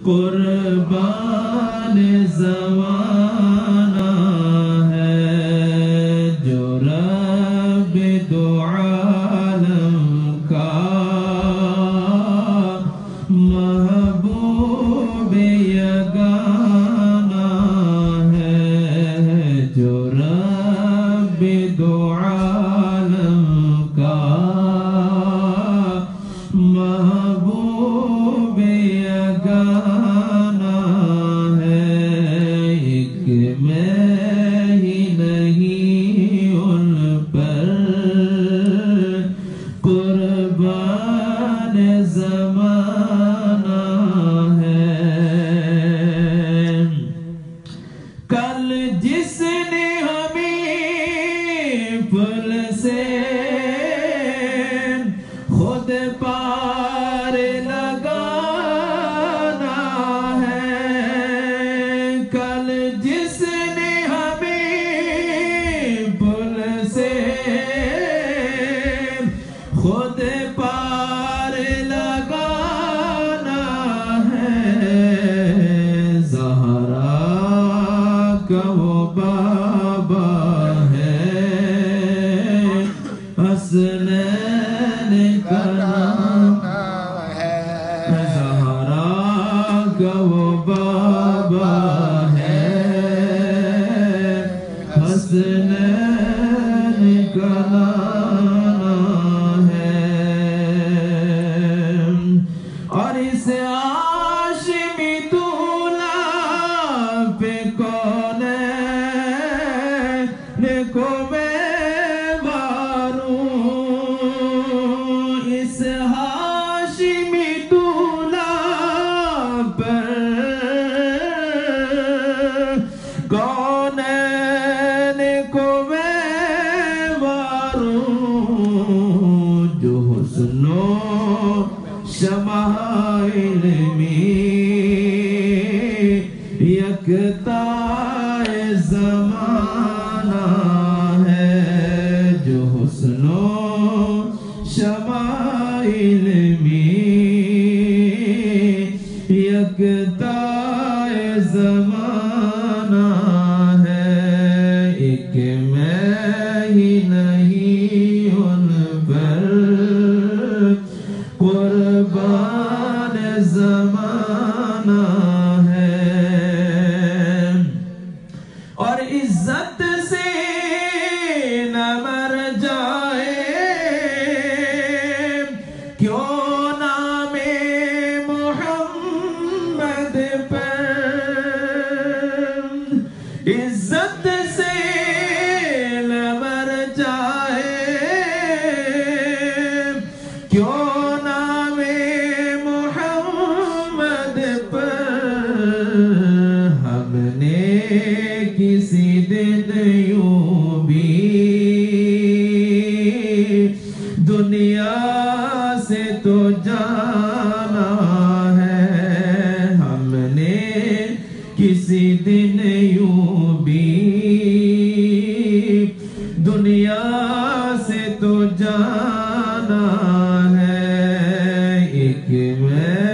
قربان زمانہ ہے جو رب دو عالم کا محبوب یگانہ ہے جو رب دو عالم کا محبوب یگانہ ہے ایک میں ہی نہیں ان پر قربان زمانہ ہے کل جس نے ہمیں پل سے خود پار لگانا ہے کل جس نے ہمیں پل سے خود پار لگانا ہے زہرا کا وہ بابا ہے حسنین کا نام ہے زہرا کا وہ بابا ہے حسنین کا نام ہے اور اس ہاشمی دولہ پہ کونین کو میں ماروں اس ہاشمی دولہ پر کونین کو میں ماروں جو حسن و شمائل میں یکتا زمانہ ہے جو حسن و شمائل میں یکتا زمانہ ہے ایک میں ہی نہیں ان پر قربان زمانہ ہے اور عزت سے نہ مر جائے کیوں نام محمد پر عزت سے نہ مر جائے کیوں نام محمد پر ہم نے کسی دن یوں بھی دنیا سے تو جانا ہے ہم نے کسی دن یوں بھی دنیا سے تو جانا ہے ایک میں